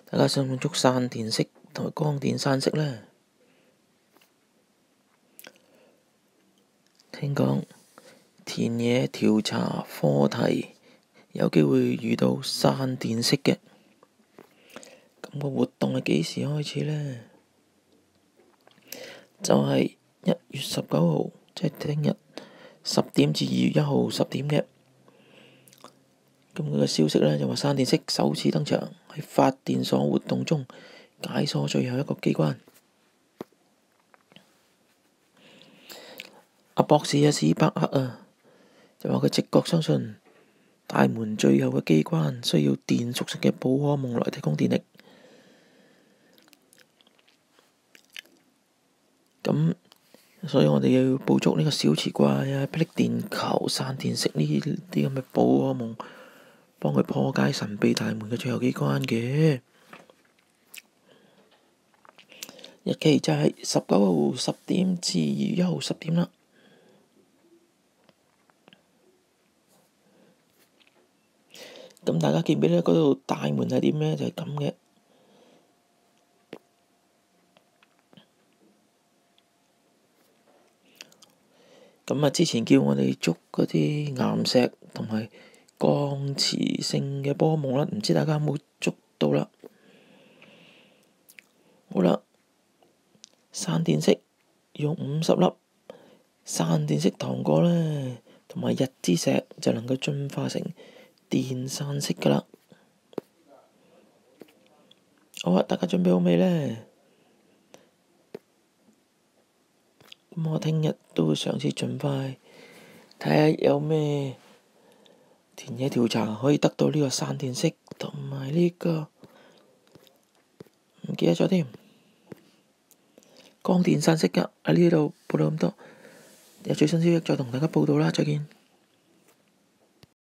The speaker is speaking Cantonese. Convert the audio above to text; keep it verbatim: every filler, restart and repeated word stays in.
大家想唔想捉散電式同埋光電散式呢？聽講田野調查課題有機會遇到散電式嘅，咁個活動係幾時開始呢？就係一月十九號，即係聽日十點至二月一號十點嘅。咁佢嘅消息呢，就話散電式首次登場喺發電所活動中解鎖最後一個機關。阿博士啊，史伯克啊，就話佢直覺相信大門最後嘅機關需要電屬性嘅寶可夢來提供電力。咁所以我哋要捕捉呢個小磁怪啊、霹靂電球、散電式呢啲咁嘅寶可夢，幫佢破解神秘大門嘅最後機關嘅。日期就係十九號十點至二月一號十點啦。咁大家記唔記得嗰度大門係點呢？就係咁嘅。咁啊，之前叫我哋捉嗰啲岩石同埋鋼磁性嘅波夢啦，唔知大家有冇捉到啦？好啦，散電式用五十粒散電式糖果咧，同埋日之石就能夠進化成電散式噶啦。好啊，大家準備好未呢？咁我聽日都會嘗試盡快睇下有咩田野調查可以得到呢個散電式同埋呢個唔記得咗添光電散式噶。喺呢度報道咁多，有最新消息再同大家報道啦，再見。